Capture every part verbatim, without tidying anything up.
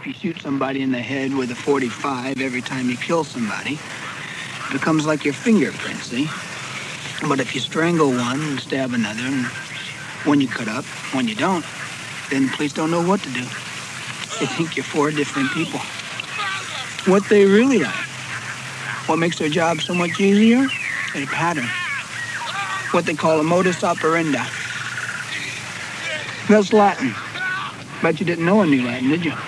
If you shoot somebody in the head with a forty-five every time you kill somebody, it becomes like your fingerprint, see? But if you strangle one and stab another, and when you cut up, when you don't, then police don't know what to do. They think you're four different people. What they really are. What makes their job so much easier is a pattern. What they call a modus operandi. That's Latin. Bet you didn't know any Latin, did you?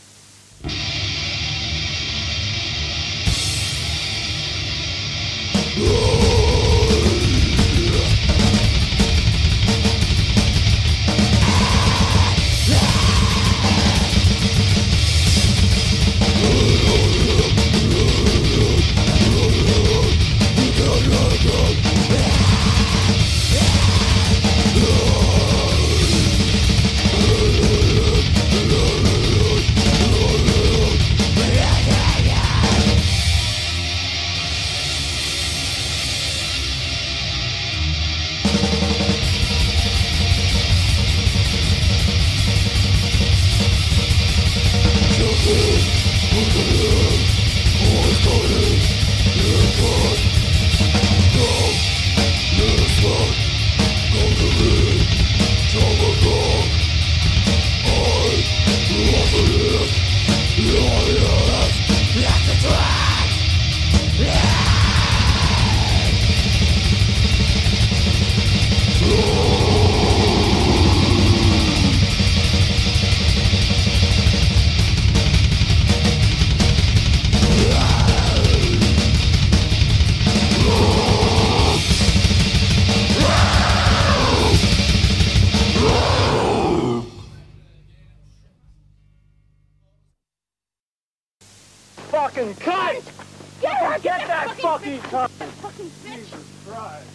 Fucking cunt! Get her! Get, get that fucking cunt! Fucking bitch! Jesus Christ!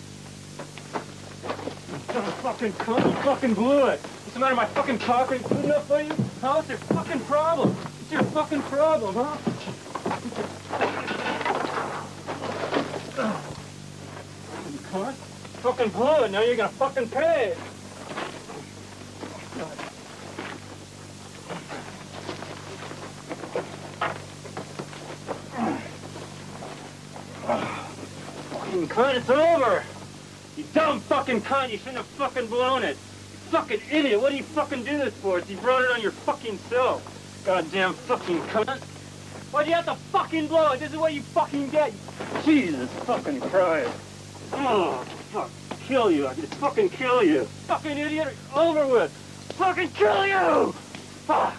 You fucking cunt! You fucking blew it! What's the matter? My fucking cock ain't good enough for you? Huh? What's your fucking problem? What's your fucking problem, huh? Fucking cunt! Fucking blew it! Now you're gonna fucking pay! Fucking cunt, it's over! You dumb fucking cunt, you shouldn't have fucking blown it! You fucking idiot, what do you fucking do this for? You brought it on your fucking self! Goddamn fucking cunt! Why'd you have to fucking blow it? This is what you fucking get! Jesus fucking Christ! Oh, fuck, kill you, I could fucking kill you! Fucking idiot, over with! Fucking kill you! Fuck!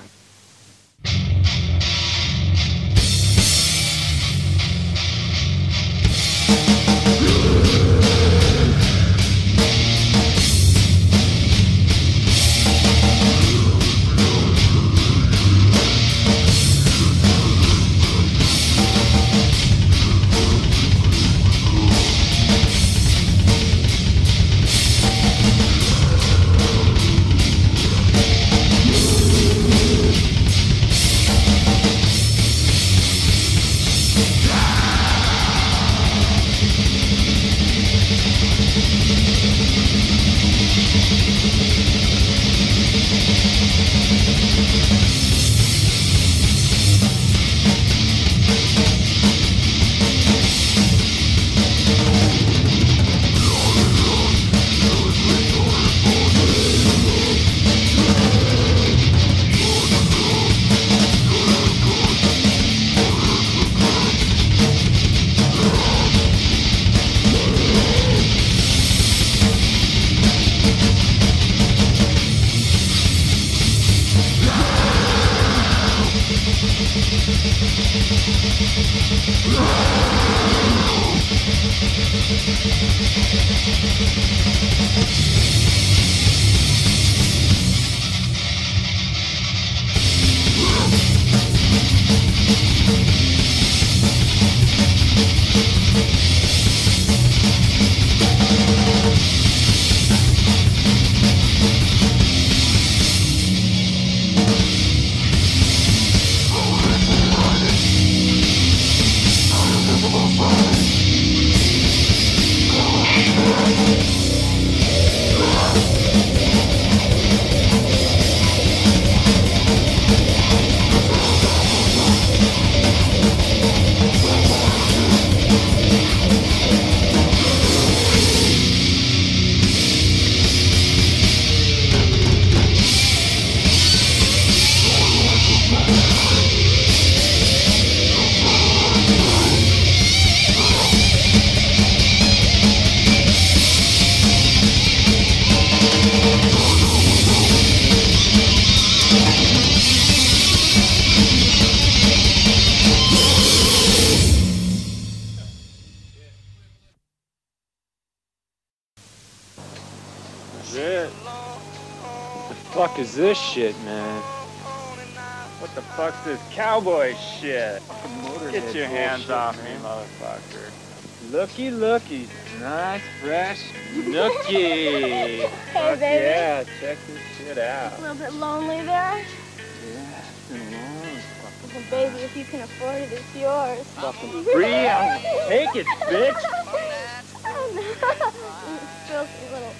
Shit. What the fuck is this shit, man? What the fuck's this cowboy shit? Get your hands off me, motherfucker. Looky, looky. Nice, fresh nookie. Hey, Fuck baby. yeah, check this shit out. A little bit lonely there? Yeah, it's been long. Well, baby, if you can afford it, it's yours. Fucking free. I'll take it, bitch. Oh, no. Filthy little...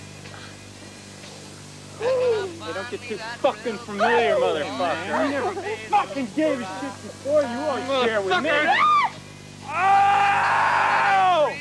Hey, don't get too fucking familiar, motherfucker. I never fucking gave a shit before. You won't share with me. Oh!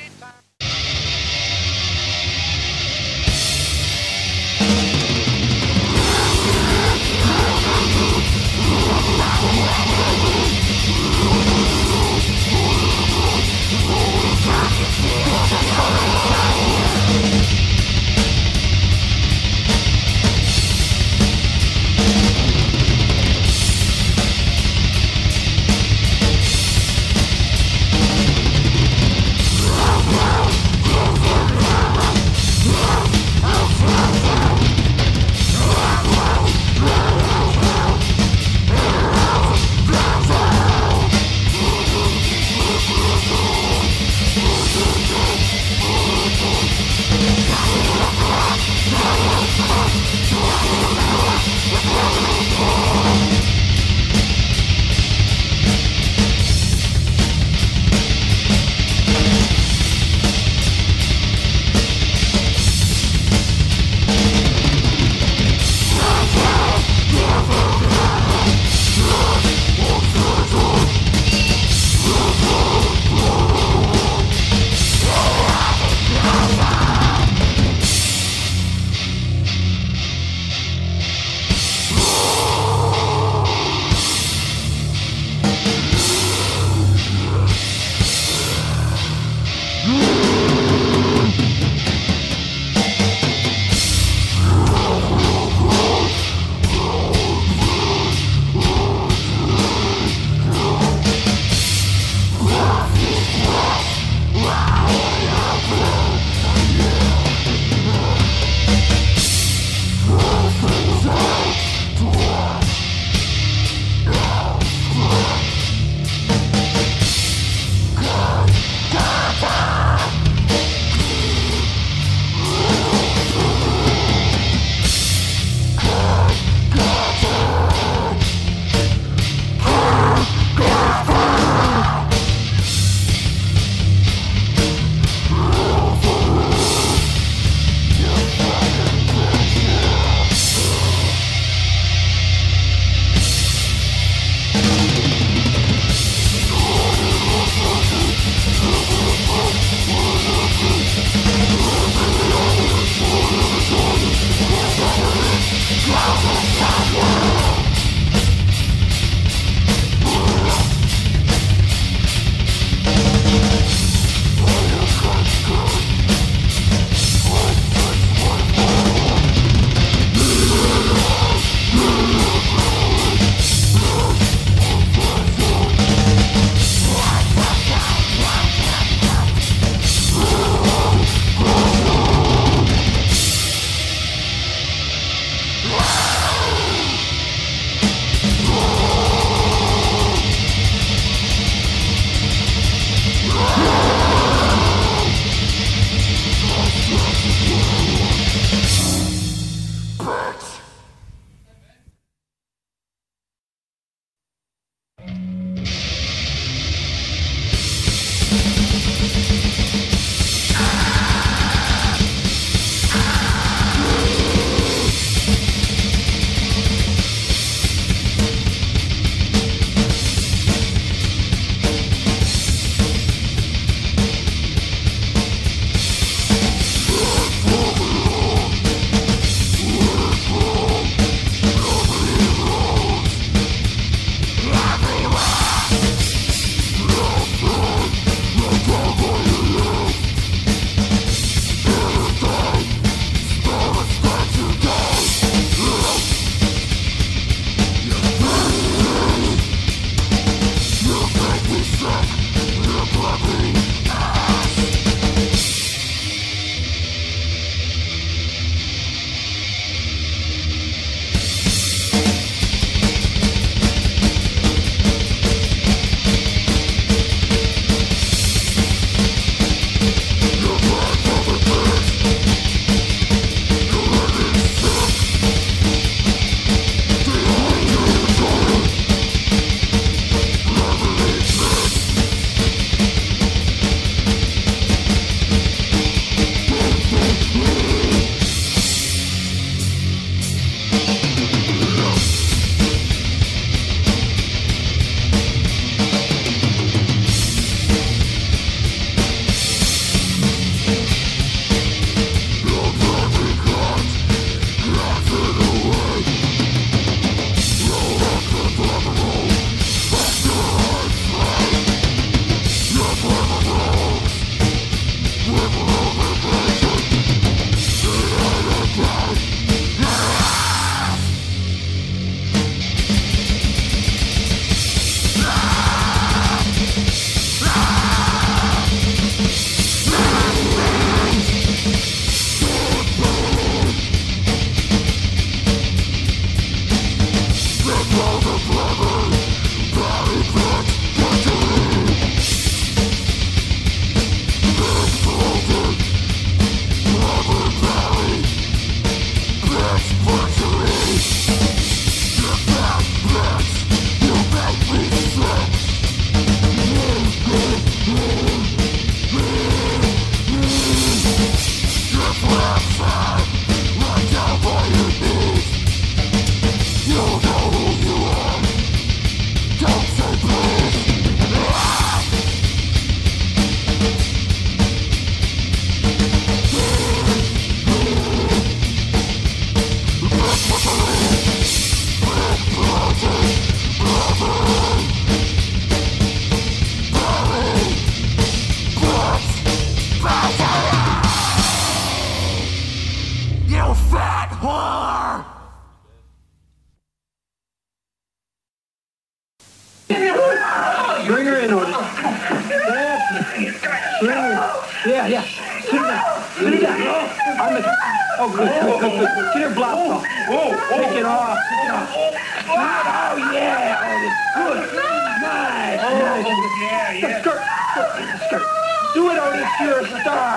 Bring her in, Otis. That's it. Bring her. Yeah, yeah. Sit her down. Sit her down. I'm a... Oh, good, good, good, good. Get her blouse off. Take it off. Take it off. Oh, yeah, Otis. Good. Nice, nice. Yeah, yeah. Skirt, skirt, skirt. Do it, Otis. You're a star.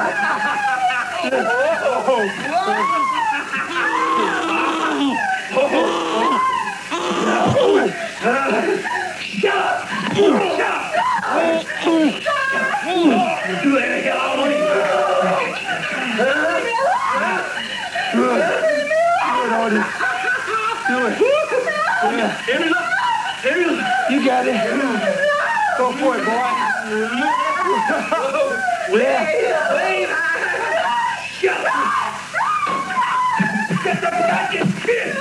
Shut up! Shut up! Do it, hell out of me! Do it. Yeah. Henry, look! Henry, look! You got it. Go for it, boy. Yeah. Wait! Shut up! Get the fucking shit!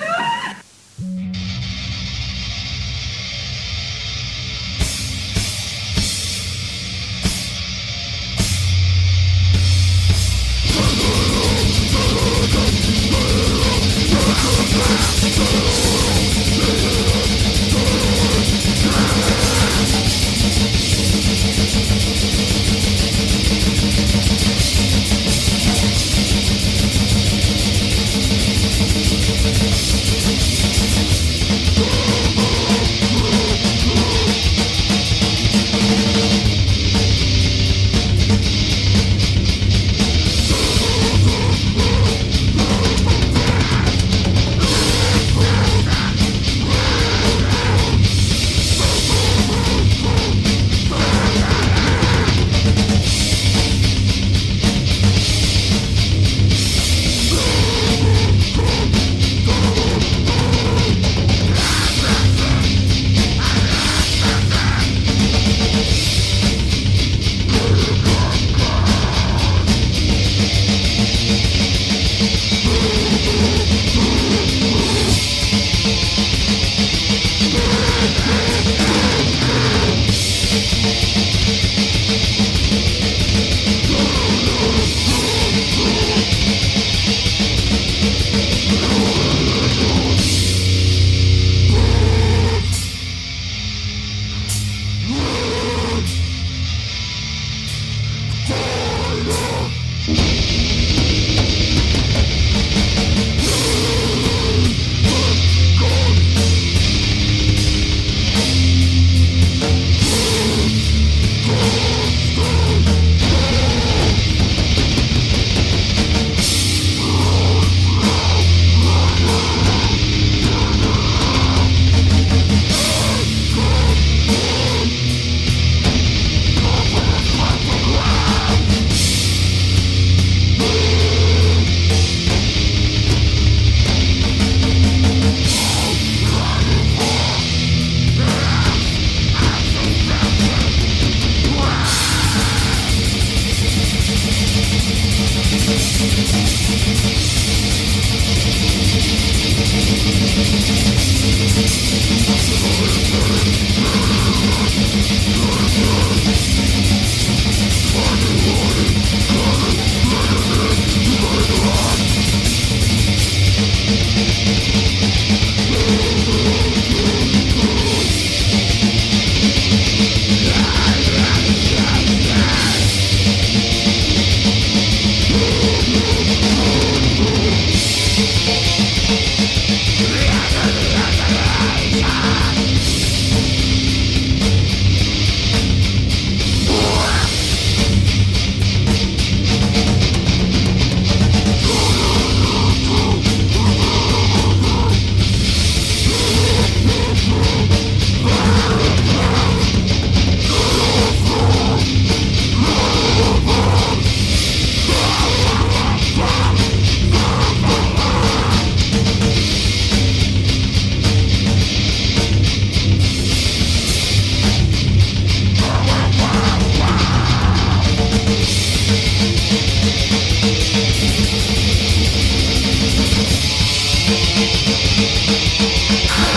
Ah!